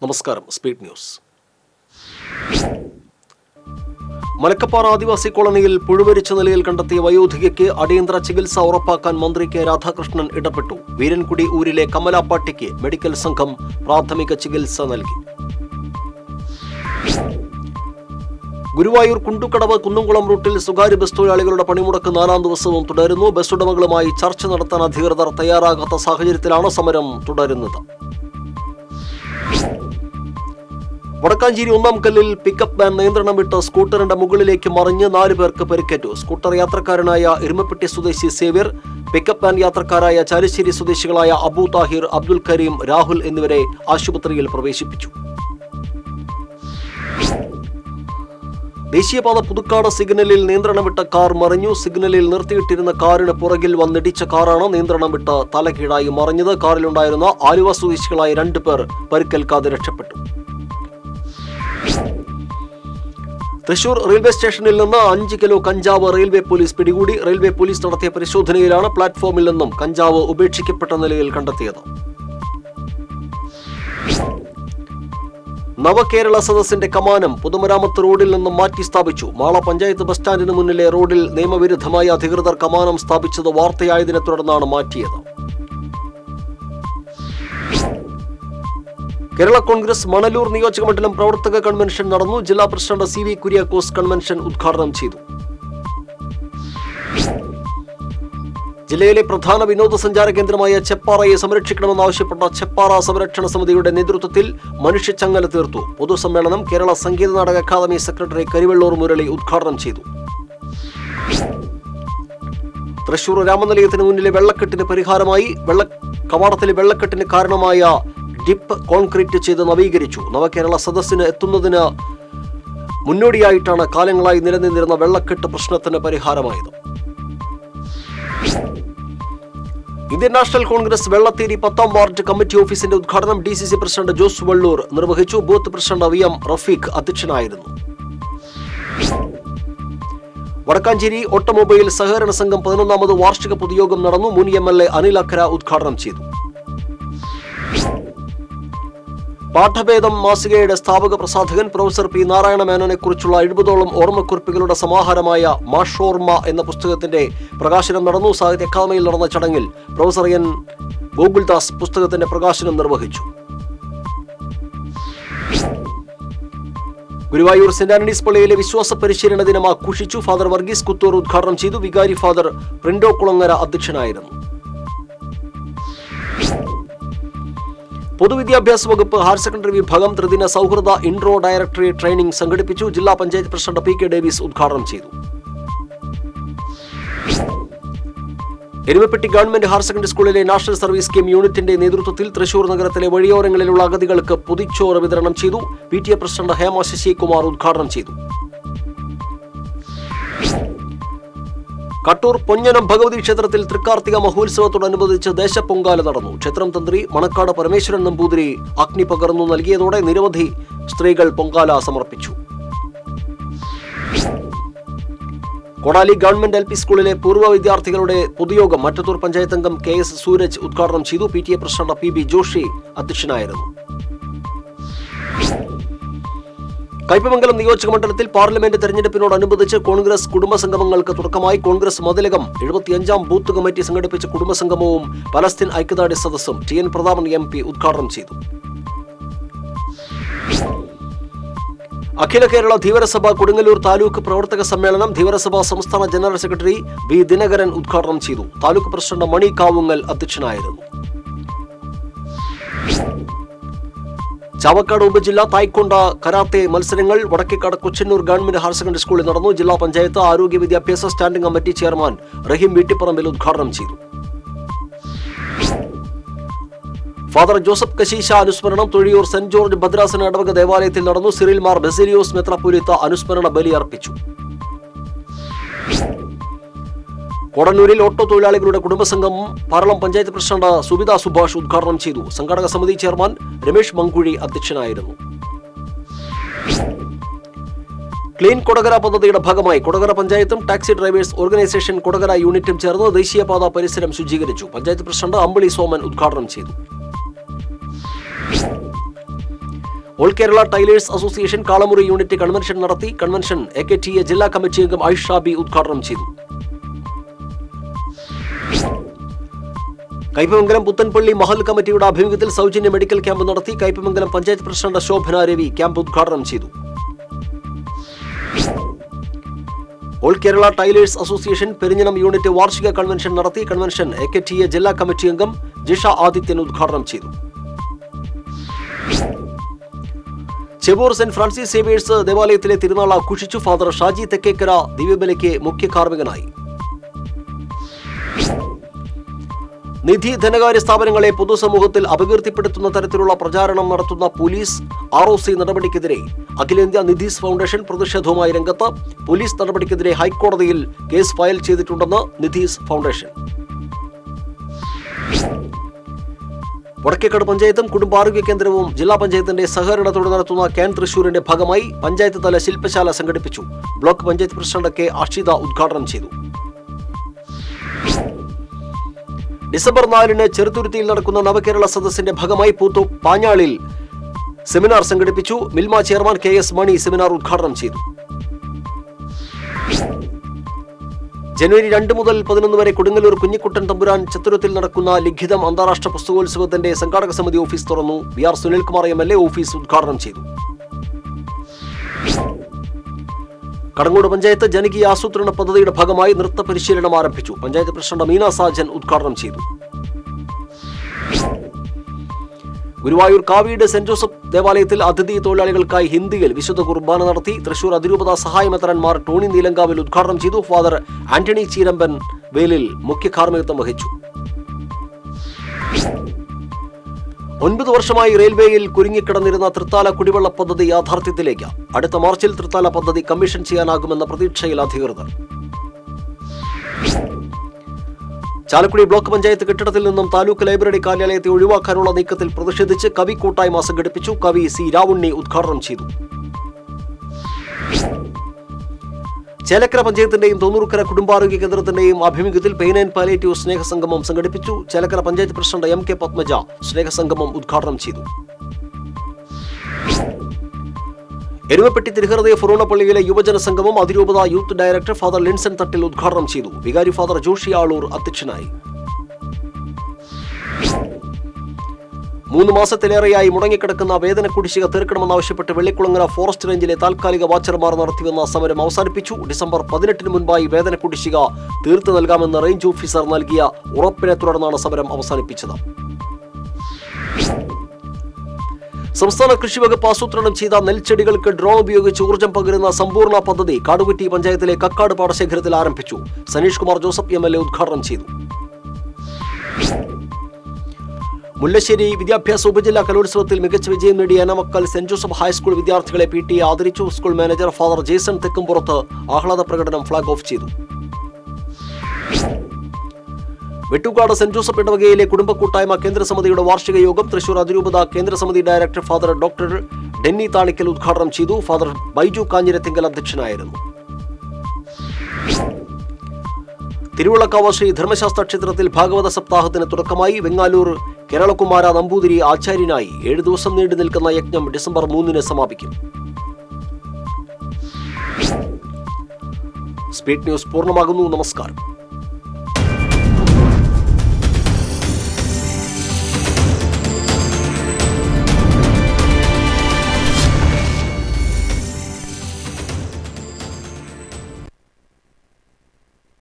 നമസ്കാരം. Speed news. Malakkappara ആദിവാസി കോളനിയിൽ പുഴുവരിച്ച നിലയിൽ കണ്ടെത്തിയ വയോധികയ്ക്ക് അടിയന്തര ചികിത്സ ഉറപ്പാക്കാൻ മന്ത്രി കെ രാധാകൃഷ്ണൻ ഇടപെട്ടു. വീരൻകുടി ഊരിലെ കമലാപ്പാട്ടിക്ക് മെഡിക്കൽ സംഘം പ്രാഥമിക ചികിത്സ നൽകി. ഗുരുവായൂർ കുണ്ടുകടവ് കുന്നംകുളം റൂട്ടിൽ സ്വകാര്യ ബസ് തൊഴിലാളികളുടെ പണിമുടക്ക് 4ാം ദിവസവും തുടരുന്നു. ബസ് ഉടമകളുമായി ചർച്ച നടത്താൻ അധികൃതർ തയ്യാറാകാത്ത സാഹചര്യത്തിലാണ് സമരം തുടരുന്നത്. വടക്കാഞ്ചേരി 1-ാം കല്ലിൽ പിക്കപ്പ് വാൻ നിയന്ത്രണം വിട്ട് സ്കൂട്ടറിന്റെ മുകളിലേക്ക് മറിഞ്ഞ് 4 പേർക്ക് പരിക്കേറ്റു. സ്കൂട്ടർ യാത്രക്കാരനായ ഇരുമപ്പെട്ടി സ്വദേശി സേവ്യർ, പിക്കപ്പ് വാൻ യാത്രക്കാരായ ചാലിശ്ശേരി സ്വദേശികളായ അബു താഹിർ, അബ്ദുൽ കരീം, രാഹുൽ എന്നിവരെ ആശുപത്രിയിൽ പ്രവേശിപ്പിച്ചു. ദേശീയപാത പുതുക്കാട് സിഗ്നലിൽ നിയന്ത്രണം വിട്ട കാർ മറിഞ്ഞു. സിഗ്നലിൽ നിർത്തിയിട്ടിരുന്ന കാറിന് പുറകിൽ വന്നിടിച്ച കാറാണ് നിയന്ത്രണം വിട്ട് തലകീഴായി മറിഞ്ഞത്. കാറിലുണ്ടായിരുന്ന ആലുവ സ്വദേശികളായ 2 പേർ പരിക്കേൽക്കാതെ രക്ഷപ്പെട്ടു. തൃശൂർ റെയിൽവേ സ്റ്റേഷനിൽ നിന്ന് 5 കിലോ കഞ്ചാവ് റെയിൽവേ പോലീസ് പിടികൂടി. റെയിൽവേ പോലീസ് നടത്തിയ പരിശോധനയിലാണ് പ്ലാറ്റ്ഫോമിൽ നിന്നും കഞ്ചാവ് ഉപേക്ഷിക്കപ്പെട്ട നിലയിൽ കണ്ടെത്തിയത്. നവകേരള സദസ്സിന്റെ കമാനം പൊതുമരാമത്ത് റോഡിൽ നിന്നും മാറ്റി സ്ഥാപിച്ചു. മാള പഞ്ചായത്ത് ബസ് സ്റ്റാൻഡിന് മുന്നിലെ റോഡിൽ നിയമവിരുദ്ധമായി അധികൃതർ കമാനം സ്ഥാപിച്ചത് വാർത്തയായതിനെ തുടർന്നാണ് മാറ്റിയത്. കേരള കോൺഗ്രസ് മണലൂർ നിയോജകമണ്ഡലം പ്രവർത്തക കൺവെൻഷൻ നടന്നു. ജില്ലാ പ്രസിഡന്റ് CV കുര്യാക്കോസ് കൺവെൻഷൻ ഉദ്ഘാടനം ചെയ്തു. ജില്ലയിലെ പ്രധാന വിനോദസഞ്ചാര കേന്ദ്രമായ ചെപ്പാറയെ സംരക്ഷിക്കണമെന്നാവശ്യപ്പെട്ട ചെപ്പാറ സംരക്ഷണ സമിതിയുടെ നേതൃത്വത്തിൽ മനുഷ്യച്ചങ്ങല തീർത്തു. പൊതുസമ്മേളനം കേരള സംഗീത നാടക അക്കാദമി സെക്രട്ടറി കരിവെള്ളൂർ മുരളി ഉദ്ഘാടനം ചെയ്തു. തൃശൂർ രാമനിലയത്തിന് മുന്നിലെ വെള്ളക്കെട്ടിന് പരിഹാരമായി കവാടത്തിലെ വെള്ളക്കെട്ടിന് കാരണമായ ഡിപ്പ് കോൺക്രീറ്റ് ചെയ്ത് നവീകരിച്ചു. നവകേരള സദസ്സിന് എത്തുന്നതിന് മുന്നോടിയായിട്ടാണ് കാലങ്ങളായി നിലനിന്നിരുന്ന വെള്ളക്കെട്ട് പ്രശ്നത്തിന് പരിഹാരമായത്. ഇന്ത്യൻ നാഷണൽ കോൺഗ്രസ് വെള്ളത്തേരി 10ാം വാർഡ് കമ്മിറ്റി ഓഫീസിന്റെ ഉദ്ഘാടനം DCC പ്രസിഡന്റ് ജോസ് വള്ളൂർ നിർവഹിച്ചു. ബൂത്ത് പ്രസിഡന്റ് VM റഫീഖ് അധ്യക്ഷനായിരുന്നു. വടക്കാഞ്ചേരി ഓട്ടോമൊബൈൽ സഹകരണ സംഘം 11ാമത് വാർഷിക പൊതുയോഗം നടന്നു. മുൻ MLA അനിൽ അഖര ഉദ്ഘാടനം ചെയ്തു. പാഠഭേദം മാസികയുടെ സ്ഥാപക പ്രസാധകൻ പ്രൊഫസർ P. നാരായണ മേനോനെ കുറിച്ചുള്ള 70ഓളം ഓർമ്മക്കുറിപ്പുകളുടെ സമാഹാരമായ മാഷോർമ എന്ന പുസ്തകത്തിന്റെ പ്രകാശനം നടന്നു. സാഹിത്യ അക്കാദമിയിൽ നടന്ന ചടങ്ങിൽ പ്രൊഫസർ N. ഗോകുൽദാസ് പുസ്തകത്തിന്റെ പ്രകാശനം നിർവഹിച്ചു. ഗുരുവായൂർ സെന്റ് ആന്റണീസ് പള്ളിയിലെ വിശ്വാസ പരിശീലന ദിനം ആഘോഷിച്ചു. ഫാദർ വർഗീസ് കുത്തൂർ ഉദ്ഘാടനം ചെയ്തു. വികാരി ഫാദർ പ്രിൻഡോ കുളങ്ങര അധ്യക്ഷനായിരുന്നു. പൊതുവിദ്യാഭ്യാസ വകുപ്പ് ഹയർ സെക്കൻഡറി വിഭാഗം ത്രിദിന സൗഹൃദ ഇൻട്രോ ഡയറക്ടറി ട്രെയിനിംഗ് സംഘടിപ്പിച്ചു. ജില്ലാ പഞ്ചായത്ത് പ്രസിഡന്റ് PK ഡേവിസ് ഉദ്ഘാടനം ചെയ്തു. എരുമപ്പെട്ടി ഗവൺമെന്റ് ഹയർ സെക്കൻഡറി സ്കൂളിലെ നാഷണൽ സർവീസ് സ്കീം യൂണിറ്റിന്റെ നേതൃത്വത്തിൽ തൃശൂർ നഗരത്തിലെ വഴിയോരങ്ങളിലുള്ള അഗതികൾക്ക് പൊതിച്ചോറ് വിതരണം ചെയ്തു. PTA പ്രസിഡന്റ് ഹേമ ശശികുമാർ ഉദ്ഘാടനം ചെയ്തു. കട്ടൂർ പൊഞ്ഞനം ഭഗവതി ക്ഷേത്രത്തിൽ തൃക്കാർത്തിക മഹോത്സവത്തോടനുബന്ധിച്ച് ദേശപ്പൊങ്കാല നടന്നു. ക്ഷേത്രം തന്ത്രി മണക്കാട് പരമേശ്വരൻ നമ്പൂതിരി അഗ്നി പകർന്നു നൽകിയതോടെ നിരവധി സ്ത്രീകൾ പൊങ്കാല സമർപ്പിച്ചു. കൊടാലി ഗവൺമെന്റ് LP സ്കൂളിലെ പൂർവ്വ വിദ്യാർത്ഥികളുടെ പൊതുയോഗം മറ്റത്തൂർ പഞ്ചായത്ത് അംഗം KS സൂരജ് ഉദ്ഘാടനം ചെയ്തു. PTA പ്രസിഡന്റ് PB ജോഷി അധ്യക്ഷനായിരുന്നു. കയ്പമംഗലം നിയോജകമണ്ഡലത്തിൽ പാർലമെന്റ് തെരഞ്ഞെടുപ്പിനോടനുബന്ധിച്ച് കോൺഗ്രസ് കുടുംബസംഗമങ്ങൾക്ക് തുടക്കമായി. കോൺഗ്രസ് മതിലകം 75ാം ബൂത്ത് കമ്മിറ്റി സംഘടിപ്പിച്ച കുടുംബസംഗമവും പലസ്തീൻ ഐക്യദാർഢ്യ സദസ്സും TN പ്രതാപൻ MP ഉദ്ഘാടനം ചെയ്തു. അഖില കേരള ധീവരസഭ കൊടുങ്ങല്ലൂർ താലൂക്ക് പ്രവർത്തക സമ്മേളനം ധീവരസഭ സംസ്ഥാന ജനറൽ സെക്രട്ടറി B. ദിനകരൻ ഉദ്ഘാടനം ചെയ്തു. താലൂക്ക് പ്രസിഡന്റ് മണി കാവുങ്ങൽ അധ്യക്ഷനായിരുന്നു. ചാവക്കാട് ഉപജില്ല തായ്ക്കൊണ്ട കരാത്തെ മത്സരങ്ങൾ Vadakkekad Kochannur government higher secondary സ്കൂളിൽ നടന്നു. ജില്ലാ പഞ്ചായത്ത് ആരോഗ്യ വിദ്യാഭ്യാസ standing committee chairman Rahim Veettiparambil ഉദ്ഘാടനം ചെയ്തു. ഫാദർ ജോസഫ് കശീശ അനുസ്മരണം തൊഴിയൂർ സെന്റ് ജോർജ് ഭദ്രാസന ഇടവക ദേവാലയത്തിൽ നടന്നു. സിറിൽ മാർ ബെസിലിയോസ് മെത്രാപ്പൊലീത്ത അനുസ്മരണ ബലി അർപ്പിച്ചു. കൊടന്നൂരിൽ ഓട്ടോ തൊഴിലാളികളുടെ കുടുംബസംഘം പാറളം പഞ്ചായത്ത് പ്രസിഡന്റ് സുബിത സുഭാഷ് ഉദ്ഘാടനം ചെയ്തു. സംഘാടക സമിതി ചെയർമാൻ രമേശ് മങ്കുഴി അധ്യക്ഷനായിരുന്നു. ക്ലീൻ കൊടകര പദ്ധതിയുടെ ഭാഗമായി കൊടകര പഞ്ചായത്തും ടാക്സി ഡ്രൈവേഴ്സ് ഓർഗനൈസേഷൻ കൊടകര യൂണിറ്റും ചേർന്ന് ദേശീയപാത പരിസരം ശുചീകരിച്ചു. പഞ്ചായത്ത് പ്രസിഡന്റ് അമ്പിളി സോമൻ ഉദ്ഘാടനം ചെയ്തു. All Kerala tailors association Kalamuri unit convention നടത്തി. കൺവെൻഷൻ AKTA ജില്ലാ കമ്മിറ്റി അംഗം ഐഷ ബി ഉദ്ഘാടനം ചെയ്തു. കയ്പമംഗലം പുത്തൻപള്ളി മഹൽ കമ്മിറ്റിയുടെ ആഭിമുഖ്യത്തിൽ സൗജന്യ മെഡിക്കൽ ക്യാമ്പ് നടത്തി. കയ്പമംഗലം പഞ്ചായത്ത് പ്രസിഡന്റ് ശോഭന രവി ക്യാമ്പ് ഉദ്ഘാടനം ചെയ്തു. All Kerala tailors association Perinjanam unit വാർഷിക കൺവെൻഷൻ നടത്തി. കൺവെൻഷൻ AKTA ജില്ലാ കമ്മിറ്റി അംഗം ജിഷ ആദിത്യൻ ഉദ്ഘാടനം ചെയ്തു. ചെവൂർ സെന്റ് ഫ്രാൻസിസ് സേവിയേഴ്സ് ദേവാലയത്തിലെ തിരുനാൾ ആഘോഷിച്ചു. ഫാദർ ഷാജി തെക്കേക്കര ദിവ്യബലിക്ക് മുഖ്യ കാർമ്മികനായി. നിധി ധനകാര്യ സ്ഥാപനങ്ങളെ പൊതുസമൂഹത്തിൽ അപകീർത്തിപ്പെടുത്തുന്ന തരത്തിലുള്ള പ്രചാരണം നടത്തുന്ന പോലീസ് ROC നടപടിക്കെതിരെ അഖിലേന്ത്യാ നിധീസ് ഫൗണ്ടേഷൻ പ്രതിഷേധവുമായി രംഗത്ത്. പോലീസ് നടപടിക്കെതിരെ ഹൈക്കോടതിയിൽ കേസ് ഫയൽ ചെയ്തിട്ടുണ്ടെന്ന് നിധീസ് ഫൗണ്ടേഷൻ. വടക്കേക്കാട് പഞ്ചായത്തും കുടുംബാരോഗ്യ കേന്ദ്രവും ജില്ലാ പഞ്ചായത്തിന്റെ സഹകരണത്തോടെ നടത്തുന്ന ക്യാൻ തൃശൂരിന്റെ ഭാഗമായി പഞ്ചായത്ത് തല ശില്പശാല സംഘടിപ്പിച്ചു. Block panchayat president K Arshitha ഉദ്ഘാടനം ചെയ്തു. ഡിസംബർ 4-ന് ചെറുതുരുത്തിയിൽ നടക്കുന്ന നവകേരള സദസ്സിന്റെ ഭാഗമായി പൂത്തു പാഞ്ഞാളിൽ സെമിനാർ സംഘടിപ്പിച്ചു. Milma chairman KS Mani seminar ഉദ്ഘാടനം ചെയ്തു. ജനുവരി 2 മുതൽ 11 വരെ കൊടുങ്ങല്ലൂർ കുഞ്ഞിക്കുട്ടൻ തമ്പുരാൻ ചത്തുരത്തിൽ നടക്കുന്ന ലിഖിതം അന്താരാഷ്ട്ര പുസ്തകോത്സവത്തിന്റെ സംഘാടക സമിതി ഓഫീസ് തുറന്നു. BR സുനിൽകുമാർ MLA ഓഫീസ് ഉദ്ഘാടനം ചെയ്തു. കടങ്ങോട് പഞ്ചായത്ത് ജനകീയ ആസൂത്രണ പദ്ധതിയുടെ ഭാഗമായി നൃത്ത പരിശീലനം ആരംഭിച്ചു. പഞ്ചായത്ത് പ്രസിഡന്റ് മീന സാജൻ ഉദ്ഘാടനം ചെയ്തു. ഗുരുവായൂർ കാവീട് സെന്റ് ജോസഫ് ദേവാലയത്തിൽ അതിഥി തൊഴിലാളികൾക്കായി ഹിന്ദിയിൽ വിശുദ്ധ കുർബാന നടത്തി. തൃശൂർ അതിരൂപത സഹായമെത്രാൻമാർ ടോണി നീലങ്കാവിൽ ഉദ്ഘാടനം ചെയ്തു. ഫാദർ ആന്റണി ചീരമ്പൻ വേലിൽ മുഖ്യ കാർമ്മികത്വം വഹിച്ചു. 9 വർഷമായി റെയിൽവേയിൽ കുരുങ്ങിക്കിടന്നിരുന്ന തൃത്താല കുടിവെള്ള പദ്ധതി യാഥാർത്ഥ്യത്തിലേക്ക്. അടുത്ത മാർച്ചിൽ തൃത്താല പദ്ധതി കമ്മീഷൻ ചെയ്യാനാകുമെന്ന പ്രതീക്ഷയിൽ അധികൃതർ. ചാലക്കുടി ബ്ലോക്ക് പഞ്ചായത്ത് കെട്ടിടത്തിൽ നിന്നും താലൂക്ക് ലൈബ്രറി കാര്യാലയത്തെ ഒഴിവാക്കാനുള്ള നീക്കത്തിൽ പ്രതിഷേധിച്ച് കവി കൂട്ടായ്മ സംഘടിപ്പിച്ചു. കവി C രാവുണ്ണി ഉദ്ഘാടനം ചെയ്തു. ചേലക്കര പഞ്ചായത്തിന്റെയും തൊണ്ണൂറുക്കര കുടുംബാരോഗ്യ കേന്ദ്രത്തിന്റെയും ആഭിമുഖ്യത്തിൽ പെയിൻ ആൻഡ് പാലിയേറ്റീവ് സ്നേഹസംഗമം സംഘടിപ്പിച്ചു. ചേലക്കര പഞ്ചായത്ത് പ്രസിഡന്റ് MK പത്മജ സ്നേഹസംഗമം ഉദ്ഘാടനം ചെയ്തു. എരുമപ്പെട്ടി തിരുഹൃദയ ഫൊറോണപ്പള്ളിയിലെ യുവജന സംഗമം അതിരൂപത youth director father Linson Thattil ഉദ്ഘാടനം ചെയ്തു. വികാരി ഫാദർ ജോഷി ആളൂർ അധ്യക്ഷനായി. 3 മാസത്തിലേറെയായി മുടങ്ങിക്കിടക്കുന്ന വേതന കുടിശ്ശിക തീർക്കണമെന്നാവശ്യപ്പെട്ട് വെള്ളിക്കുളങ്ങര ഫോറസ്റ്റ് റേഞ്ചിലെ താൽക്കാലിക വാച്ചർമാർ നടത്തിവന്ന സമരം അവസാനിപ്പിച്ചു. ഡിസംബർ 18-ന് മുൻപായി വേതന കുടിശ്ശിക തീർത്തു നൽകാമെന്ന് റേഞ്ച് ഓഫീസർ നൽകിയ ഉറപ്പിനെ തുടർന്നാണ് സമരം അവസാനിപ്പിച്ചത്. സംസ്ഥാന കൃഷി വകുപ്പ് ആസൂത്രണം ചെയ്ത നെൽച്ചെടികൾക്ക് ഡ്രോൺ ഉപയോഗിച്ച് ഊർജ്ജം പകരുന്ന സമ്പൂർണ്ണ പദ്ധതി കാടുകുറ്റി പഞ്ചായത്തിലെ കക്കാട് പാടശേഖരത്തിൽ ആരംഭിച്ചു. സനീഷ് കുമാർ ജോസഫ് MLA ഉദ്ഘാടനം ചെയ്തു. മുല്ലശ്ശേരി വിദ്യാഭ്യാസ ഉപജില്ലാ കലോത്സവത്തിൽ മികച്ച വിജയം നേടിയ അനമക്കൽ സെന്റ് ജോസഫ് ഹൈസ്കൂൾ വിദ്യാർത്ഥികളെ PTA ആദരിച്ചു. School manager father Jason Thekkumpurath ആഹ്ലാദ പ്രകടനം ഫ്ളാഗ് ഓഫ് ചെയ്തു. വെട്ടുകാട് സെന്റ് ജോസഫ് ഇടവകയിലെ കുടുംബ കൂട്ടായ്മ കേന്ദ്ര സമിതിയുടെ വാർഷിക യോഗം തൃശൂർ അതിരൂപത കേന്ദ്ര സമിതി director father doctor Denny Thanikkal ഉദ്ഘാടനം ചെയ്തു. ഫാദർ ബൈജു കാഞ്ഞിരത്തിങ്കൽ അധ്യക്ഷനായിരുന്നു. തിരുവിളക്കാവ് ശ്രീ ധർമ്മശാസ്ത്ര ക്ഷേത്രത്തിൽ ഭാഗവത സപ്താഹത്തിന് തുടക്കമായി. വെങ്ങാലൂർ കേരളകുമാര നമ്പൂതിരി ആചാര്യനായി 7 ദിവസം നീണ്ടു നിൽക്കുന്ന യജ്ഞം ഡിസംബർ 3-ന് സമാപിക്കും. സ്പീഡ് ന്യൂസ് പൂർണ്ണമാകുന്നു. നമസ്കാരം.